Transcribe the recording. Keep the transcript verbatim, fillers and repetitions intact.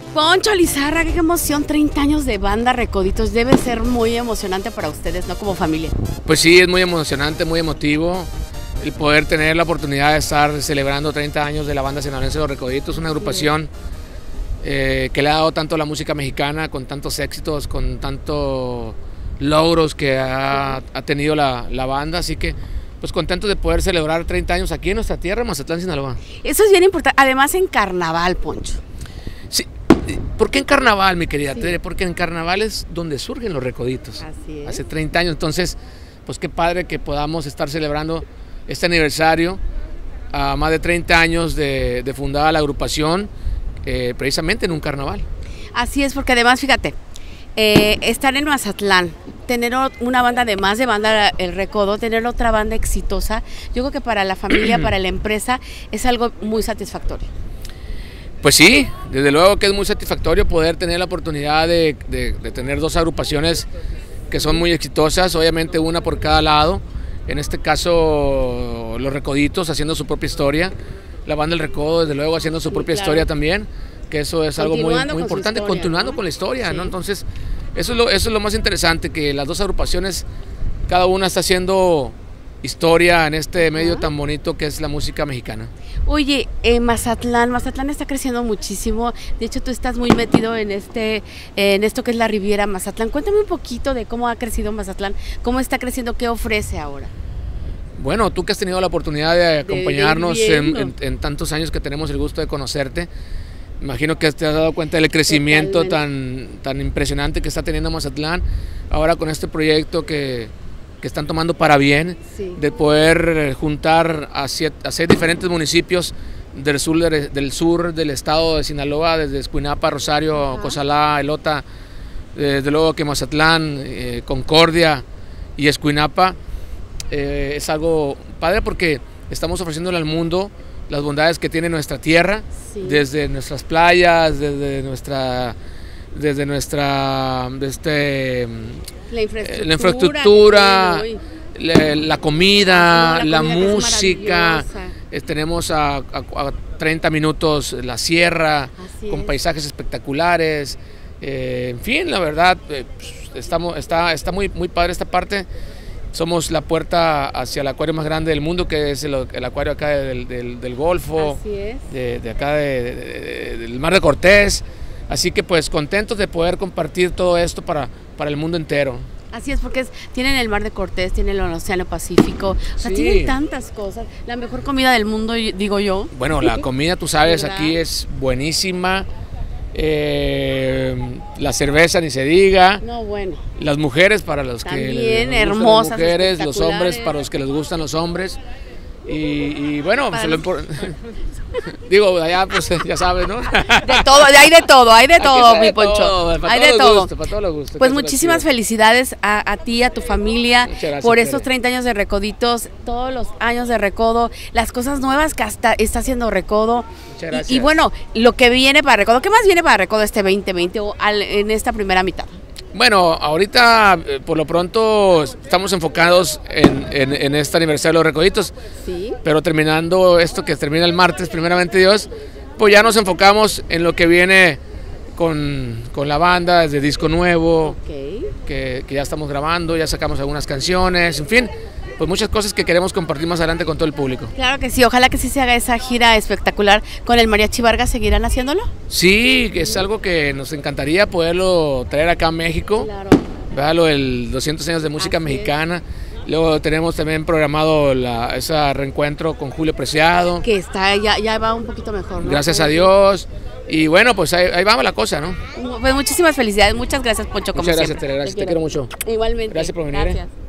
Poncho Lizárraga, qué emoción, treinta años de banda Recoditos, debe ser muy emocionante para ustedes, ¿no? Como familia. Pues sí, es muy emocionante, muy emotivo el poder tener la oportunidad de estar celebrando treinta años de la banda sinaloense Los Recoditos, una agrupación eh, que le ha dado tanto a la música mexicana, con tantos éxitos, con tantos logros que ha, ha tenido la, la banda, así que pues contentos de poder celebrar treinta años aquí en nuestra tierra, Mazatlán, Sinaloa. Eso es bien importante, además en carnaval, Poncho. Sí. ¿Por qué en carnaval, mi querida Sí. Tere? Porque en carnaval es donde surgen Los Recoditos. Así es. Hace treinta años, entonces, pues qué padre que podamos estar celebrando este aniversario a más de treinta años de, de fundada la agrupación, eh, precisamente en un carnaval. Así es, porque además, fíjate, eh, estar en Mazatlán, tener una banda además de banda El Recodo, tener otra banda exitosa, yo creo que para la familia, para la empresa, es algo muy satisfactorio. Pues sí, desde luego que es muy satisfactorio poder tener la oportunidad de, de, de tener dos agrupaciones que son muy exitosas, obviamente una por cada lado, en este caso Los Recoditos haciendo su propia historia, la banda El Recodo desde luego haciendo su propia sí, claro. historia también, que eso es algo muy, muy importante, historia, continuando ¿no? con la historia, sí. ¿no? Entonces eso es, lo, eso es lo más interesante, que las dos agrupaciones, cada una está haciendo historia en este medio uh-huh. tan bonito que es la música mexicana. Oye, eh, Mazatlán, Mazatlán está creciendo muchísimo, de hecho tú estás muy metido en este, eh, en esto que es la Riviera Mazatlán. Cuéntame un poquito de cómo ha crecido Mazatlán, cómo está creciendo, qué ofrece ahora. Bueno, tú que has tenido la oportunidad de acompañarnos de, de en, en, en tantos años que tenemos el gusto de conocerte, imagino que te has dado cuenta del crecimiento tan, tan impresionante que está teniendo Mazatlán, ahora con este proyecto que que están tomando para bien, sí. de poder juntar a, siete, a seis diferentes municipios del sur, de, del sur del estado de Sinaloa, desde Escuinapa, Rosario, uh-huh. Cozalá, Elota, desde luego que Mazatlán, eh, Concordia y Escuinapa, eh, es algo padre porque estamos ofreciéndole al mundo las bondades que tiene nuestra tierra, sí. desde nuestras playas, desde nuestra... desde nuestra este, la infraestructura, la, infraestructura la, la comida, la, la música, eh, tenemos a, a, a treinta minutos la sierra, Así con es. paisajes espectaculares, eh, en fin, la verdad, eh, estamos, está, está muy, muy padre esta parte. Somos la puerta hacia el acuario más grande del mundo, que es el, el acuario acá del, del, del Golfo, Así es. de, de acá de, de, de, del Mar de Cortés. Así que pues contentos de poder compartir todo esto para, para el mundo entero. Así es, porque es, tienen el Mar de Cortés, tienen el Océano Pacífico, o sea, sí. tienen tantas cosas. La mejor comida del mundo, digo yo. Bueno, la comida, tú sabes, aquí es buenísima. Eh, la cerveza ni se diga. No, bueno. Las mujeres para los También que les hermosas, las mujeres, los hombres para los que les gustan los hombres. Y, y bueno, pues, lo digo, allá pues ya sabes, ¿no? De todo, hay de todo, hay de todo, mi Poncho. Todo, hay de todo. Gusto, para todos los gustos, pues muchísimas felicidades a, a ti, a tu familia, gracias, por estos Tere. treinta años de Recoditos, todos los años de Recodo, las cosas nuevas que hasta está haciendo Recodo. Muchas gracias. Y, y bueno, lo que viene para Recodo, ¿qué más viene para Recodo este veinte veinte o al, en esta primera mitad? Bueno, ahorita por lo pronto estamos enfocados en, en, en este aniversario de Los Recoditos, sí. pero terminando esto que termina el martes, primeramente Dios, pues ya nos enfocamos en lo que viene con, con la banda, desde disco nuevo, okay. que, que ya estamos grabando, ya sacamos algunas canciones, en fin, pues muchas cosas que queremos compartir más adelante con todo el público. Claro que sí, ojalá que sí se haga esa gira espectacular con el Mariachi Vargas. ¿Seguirán haciéndolo? Sí, que es algo que nos encantaría poderlo traer acá a México. Claro. Véalo, el doscientos años de música Así mexicana. Es. Luego tenemos también programado la, ese reencuentro con Julio Preciado. Que está ya, ya va un poquito mejor, ¿no? Gracias a Dios. Y bueno, pues ahí, ahí vamos la cosa, ¿no? Pues muchísimas felicidades. Muchas gracias, Poncho. Muchas gracias, Tere, gracias. Te, te quiero mucho. Igualmente. Gracias por venir. Gracias. ¿eh?